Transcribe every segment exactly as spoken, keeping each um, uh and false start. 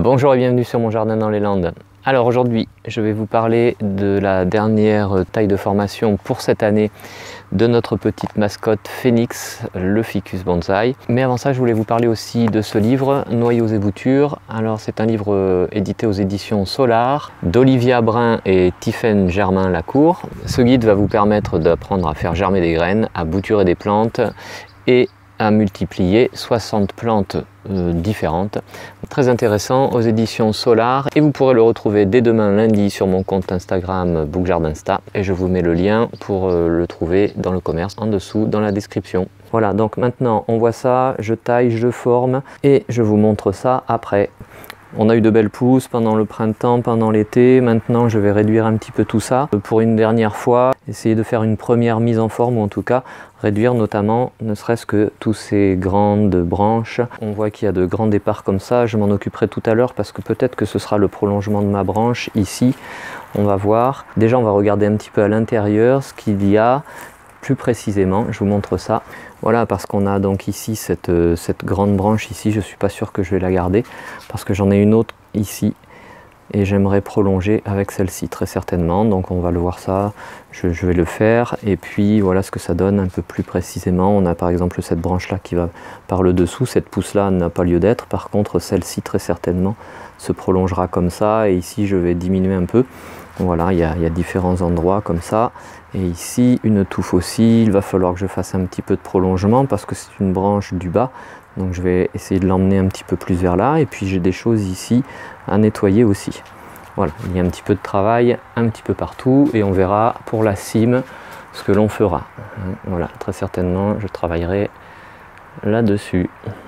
Bonjour et bienvenue sur mon jardin dans les Landes. Alors aujourd'hui, je vais vous parler de la dernière taille de formation pour cette année de notre petite mascotte Phoenix, le ficus bonsaï. Mais avant ça, je voulais vous parler aussi de ce livre, Noyaux et boutures. Alors c'est un livre édité aux éditions Solar d'Olivia Brun et Tiffaine Germain-Lacour. Ce guide va vous permettre d'apprendre à faire germer des graines, à bouturer des plantes et à multiplier soixante plantes euh, différentes. Très intéressant, aux éditions Solar, et vous pourrez le retrouver dès demain lundi sur mon compte Instagram BookJardinsta, et je vous mets le lien pour euh, le trouver dans le commerce en dessous dans la description. Voilà, donc maintenant on voit ça, je taille, je forme et je vous montre ça après. On a eu de belles pousses pendant le printemps, pendant l'été. Maintenant, je vais réduire un petit peu tout ça pour une dernière fois, essayer de faire une première mise en forme, ou en tout cas réduire notamment, ne serait-ce que tous ces grandes branches. On voit qu'il y a de grands départs comme ça. Je m'en occuperai tout à l'heure parce que peut-être que ce sera le prolongement de ma branche ici. On va voir. Déjà, on va regarder un petit peu à l'intérieur ce qu'il y a. Plus précisément, je vous montre ça. Voilà, parce qu'on a donc ici cette, cette grande branche ici, je ne suis pas sûr que je vais la garder, parce que j'en ai une autre ici, et j'aimerais prolonger avec celle-ci, très certainement. Donc on va le voir ça, je, je vais le faire, et puis voilà ce que ça donne un peu plus précisément. On a par exemple cette branche-là qui va par le dessous, cette pousse-là n'a pas lieu d'être, par contre celle-ci très certainement se prolongera comme ça, et ici je vais diminuer un peu. Voilà, il y a, il y a différents endroits comme ça, et ici une touffe aussi. Il va falloir que je fasse un petit peu de prolongement parce que c'est une branche du bas, donc je vais essayer de l'emmener un petit peu plus vers là. Et puis j'ai des choses ici à nettoyer aussi. Voilà, il y a un petit peu de travail un petit peu partout, et on verra pour la cime ce que l'on fera. Voilà, très certainement je travaillerai là-dessus.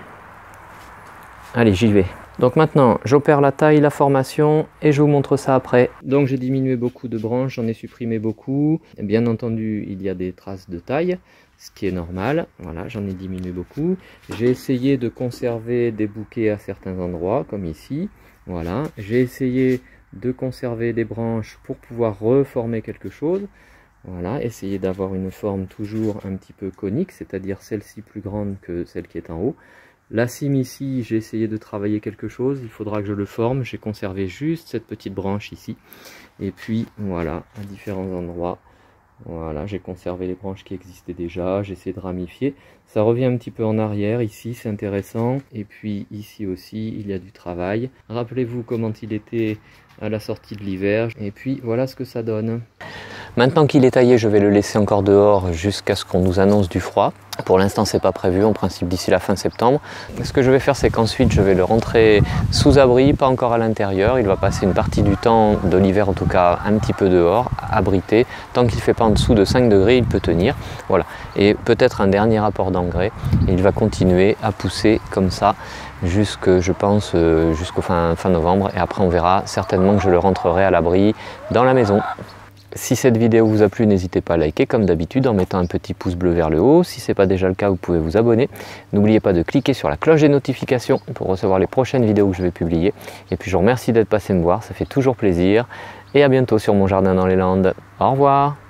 Allez, j'y vais. Donc maintenant, j'opère la taille, la formation, et je vous montre ça après. Donc j'ai diminué beaucoup de branches, j'en ai supprimé beaucoup. Bien entendu, il y a des traces de taille, ce qui est normal. Voilà, j'en ai diminué beaucoup. J'ai essayé de conserver des bouquets à certains endroits, comme ici. Voilà, j'ai essayé de conserver des branches pour pouvoir reformer quelque chose. Voilà, essayer d'avoir une forme toujours un petit peu conique, c'est-à-dire celle-ci plus grande que celle qui est en haut. La cime ici, j'ai essayé de travailler quelque chose, il faudra que je le forme. J'ai conservé juste cette petite branche ici. Et puis voilà, à différents endroits, voilà, j'ai conservé les branches qui existaient déjà, j'ai essayé de ramifier. Ça revient un petit peu en arrière ici, c'est intéressant. Et puis ici aussi, il y a du travail. Rappelez-vous comment il était à la sortie de l'hiver. Et puis voilà ce que ça donne. Maintenant qu'il est taillé, je vais le laisser encore dehors jusqu'à ce qu'on nous annonce du froid. Pour l'instant, c'est pas prévu, en principe d'ici la fin septembre. Ce que je vais faire, c'est qu'ensuite, je vais le rentrer sous abri, pas encore à l'intérieur. Il va passer une partie du temps, de l'hiver en tout cas, un petit peu dehors, abrité. Tant qu'il ne fait pas en dessous de cinq degrés, il peut tenir. Voilà. Et peut-être un dernier apport d'engrais. Il va continuer à pousser comme ça jusque, je pense, jusqu'au fin, fin novembre. Et après, on verra certainement que je le rentrerai à l'abri dans la maison. Si cette vidéo vous a plu, n'hésitez pas à liker comme d'habitude en mettant un petit pouce bleu vers le haut. Si ce n'est pas déjà le cas, vous pouvez vous abonner. N'oubliez pas de cliquer sur la cloche des notifications pour recevoir les prochaines vidéos que je vais publier. Et puis je vous remercie d'être passé me voir, ça fait toujours plaisir. Et à bientôt sur mon jardin dans les Landes. Au revoir.